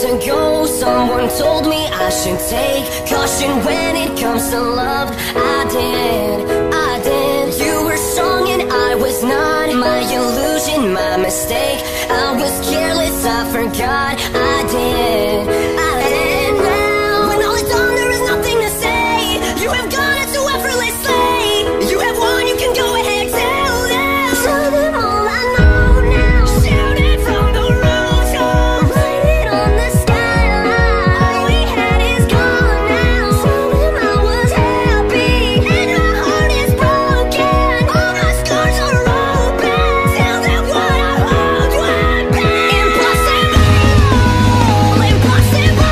ago, someone told me I should take caution when it comes to love. I did. You were strong and I was not. My illusion, my mistake. I was careless, I forgot. I did. Now, when all is done, there is nothing to say. You have gone it so effortlessly. You have won, you can go ahead, tell them. Tell them all I know now. Shout it from the rooftops. Write it on the skyline. All we had is gone now. Tell them I was happy and my heart is broken. All my scars are open. Tell them what I hoped would be. Impossible, impossible,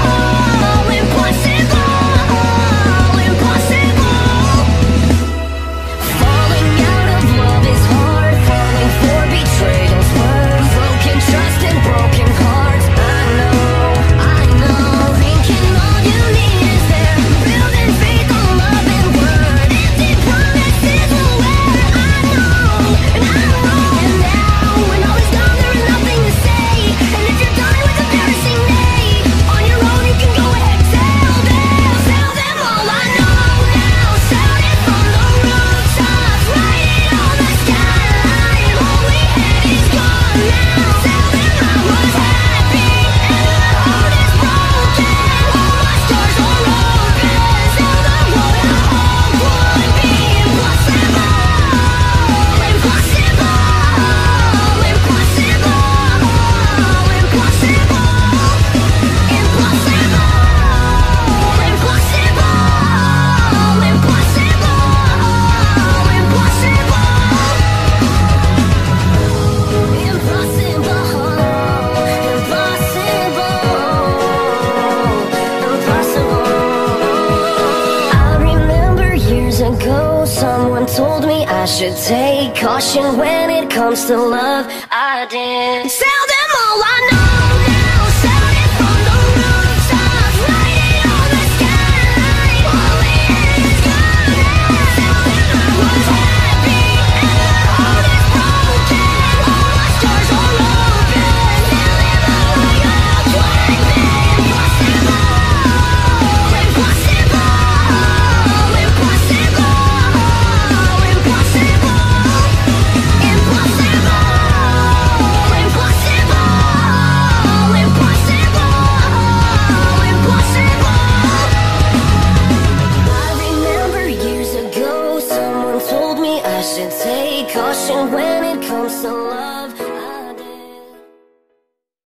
impossible, impossible. Falling out of love is hard. Falling for betrayal's worse. Broken trust and broken hearts. I know. Thinking all you need is there. Building faith on love and word. Empty promises will wear. I know. And now, when all is gone, there is nothing to say. And if you're done with embarrassing me, on your own you can go ahead, tell them all I know now. Shout it from the rooftops, write it on the skyline. All we had is gone now. Tell them I was happy and my heart is broken. All my scars are open. Tell them what I hoped would be. Impossible, impossible, impossible, I remember years ago, someone told me I should take caution when it comes to love. I did. Tell them all I know now. Shout it from the rooftops, write it on the skyline. All we had is gone now. Tell them I was happy and my heart is broken. All my scars are open. Tell them all I hoped would be. Impossible, impossible, impossible, I remember years ago, someone told me I should take caution when it comes to love.